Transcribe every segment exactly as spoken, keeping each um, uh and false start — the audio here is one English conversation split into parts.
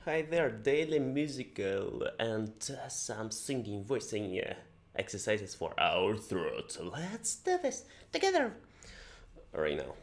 Hi there, daily musical and uh, some singing, voicing uh, exercises for our throat. Let's do this together right now.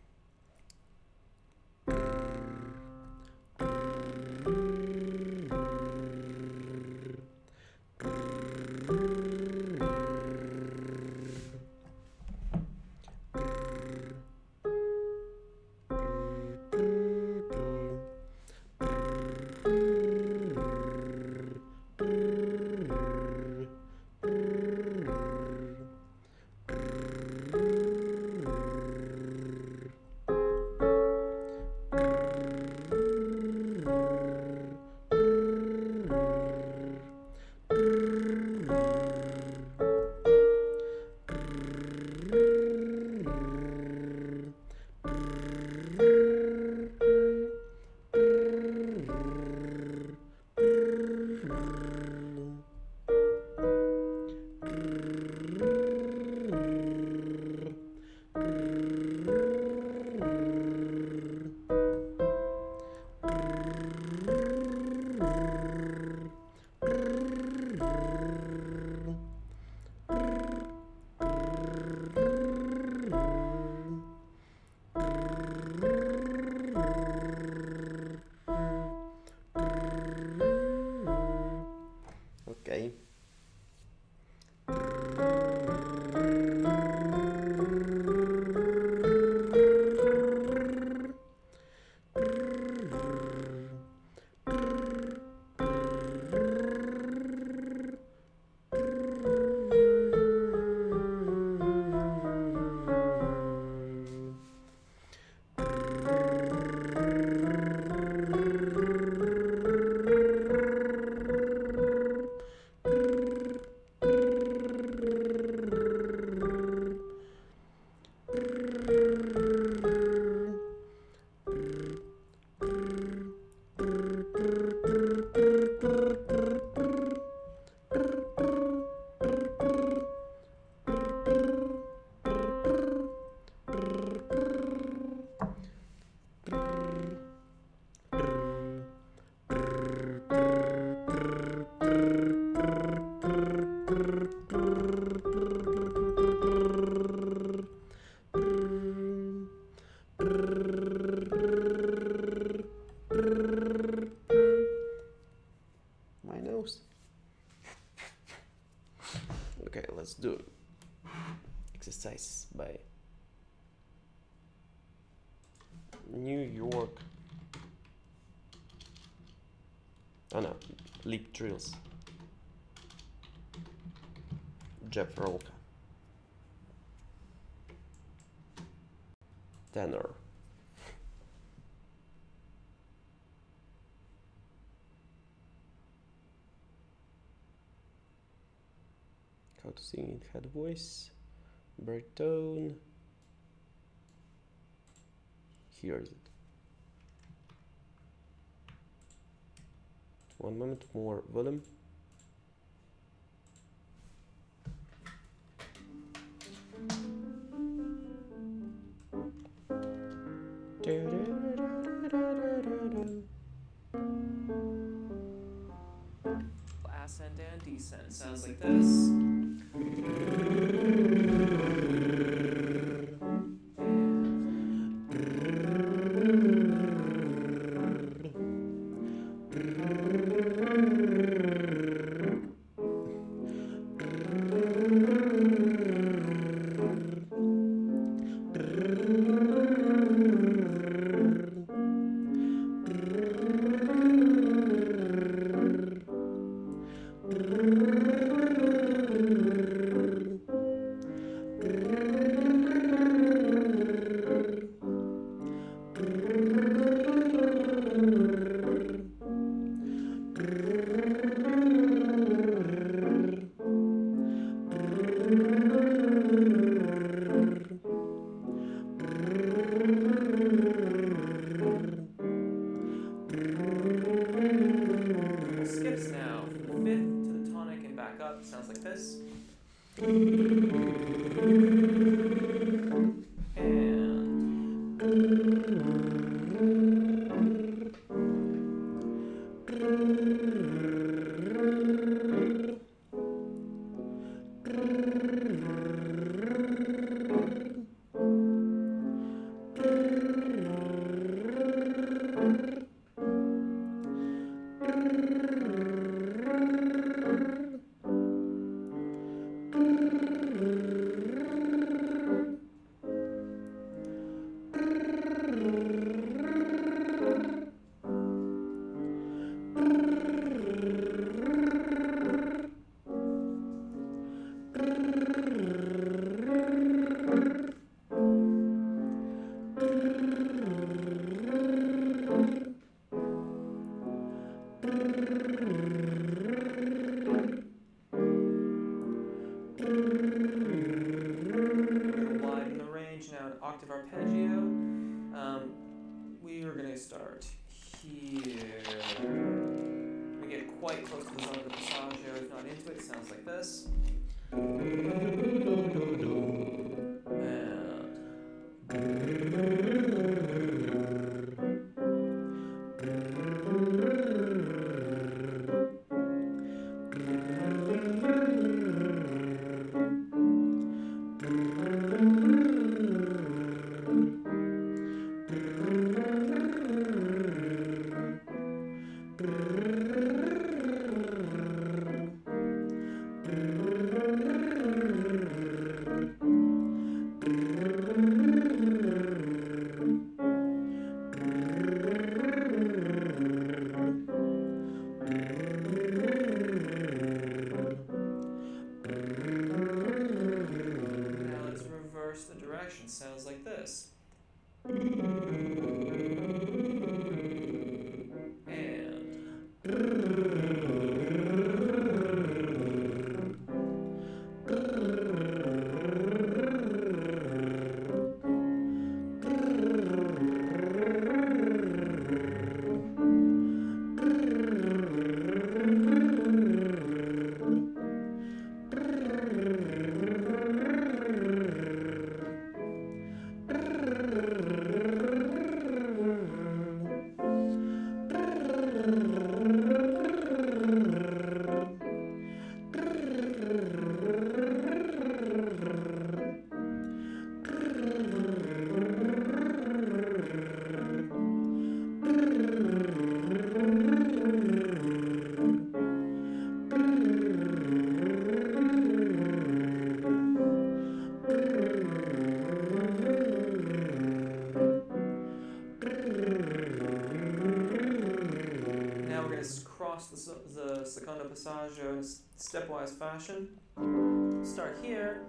Okay. My nose. Okay, let's do exercise by New York. Oh no, lip trills. Jeff Rolka. Tenor. How to sing in head voice, baritone. Here is it. One moment more volume. Ascent and descent sounds like this. Skips now from the fifth to the tonic and back up. Sounds like this. And Widen the range now, an octave arpeggio. Um, we are going to start here. We get quite close to the zone of the passaggio, if not into it, it sounds like this. Sounds like this. The, the secondo passaggio in a stepwise fashion. Start here.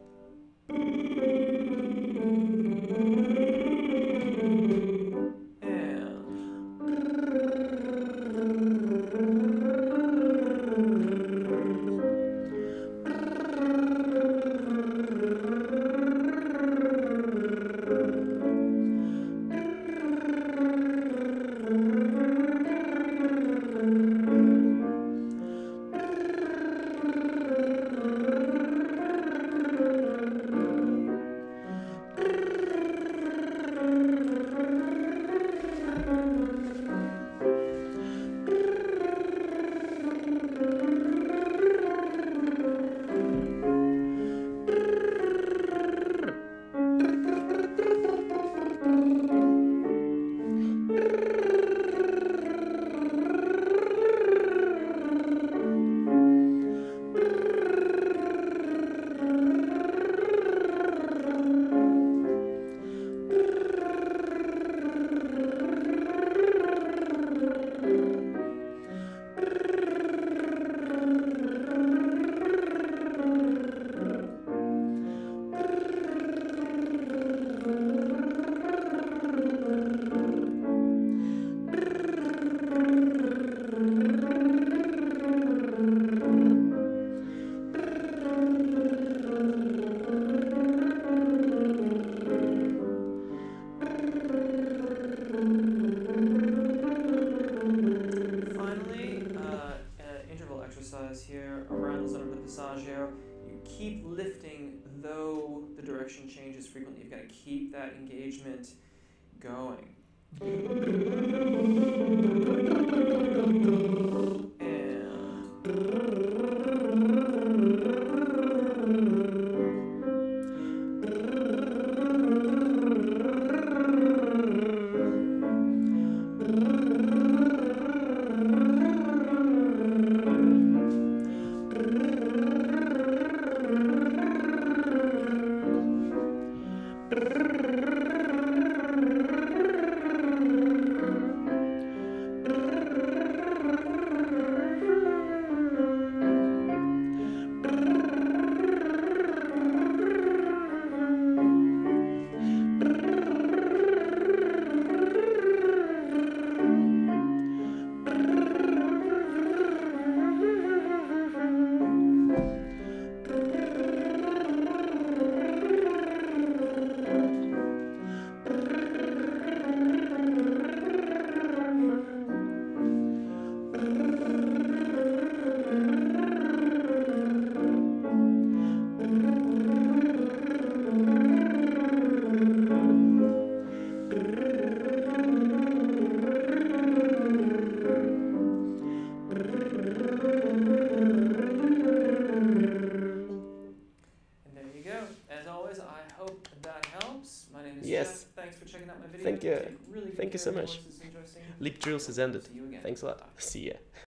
Here around the zone of the passaggio. You keep lifting though the direction changes frequently. You've got to keep that engagement going. Yes. Jeff. Thanks for checking out my video. Thank you. Really Thank you so much. Leap drills is ended. Thanks a lot. See ya.